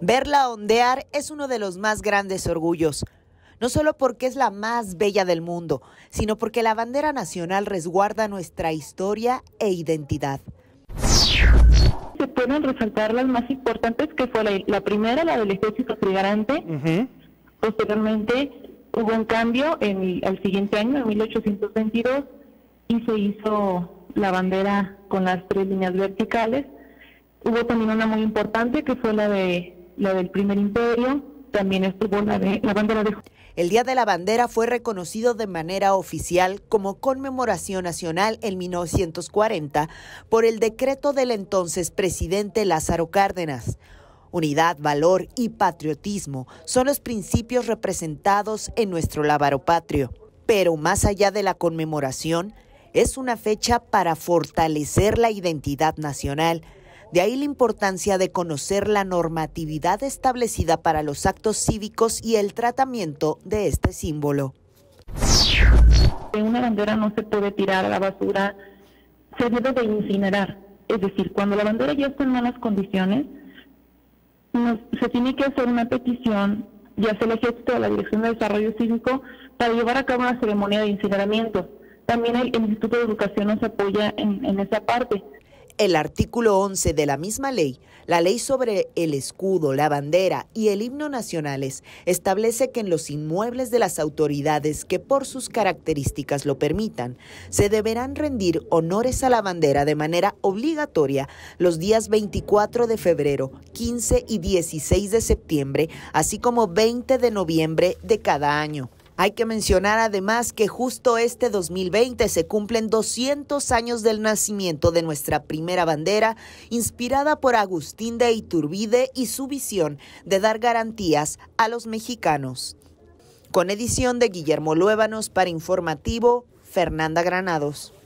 Verla ondear es uno de los más grandes orgullos, no solo porque es la más bella del mundo, sino porque la bandera nacional resguarda nuestra historia e identidad. Se pueden resaltar las más importantes, que fue la primera, la del Ejército Trigarante. Posteriormente hubo un cambio al siguiente año, en 1822, y se hizo la bandera con las 3 líneas verticales. Hubo también una muy importante, que fue la del Primer Imperio. También estuvo la bandera de... El Día de la Bandera fue reconocido de manera oficial como conmemoración nacional en 1940 por el decreto del entonces presidente Lázaro Cárdenas. Unidad, valor y patriotismo son los principios representados en nuestro lábaro patrio. Pero más allá de la conmemoración, es una fecha para fortalecer la identidad nacional. De ahí la importancia de conocer la normatividad establecida para los actos cívicos y el tratamiento de este símbolo. Una bandera no se puede tirar a la basura, se debe de incinerar. Es decir, cuando la bandera ya está en malas condiciones, se tiene que hacer una petición, ya sea el Ejército o la Dirección de Desarrollo Cívico, para llevar a cabo una ceremonia de incineramiento. También el Instituto de Educación nos apoya en esa parte. El artículo 11 de la misma ley, la ley sobre el escudo, la bandera y el himno nacionales, establece que en los inmuebles de las autoridades que por sus características lo permitan, se deberán rendir honores a la bandera de manera obligatoria los días 24 de febrero, 15 y 16 de septiembre, así como 20 de noviembre de cada año. Hay que mencionar además que justo este 2020 se cumplen 200 años del nacimiento de nuestra primera bandera, inspirada por Agustín de Iturbide y su visión de dar garantías a los mexicanos. Con edición de Guillermo Luébanos para Informativo, Fernanda Granados.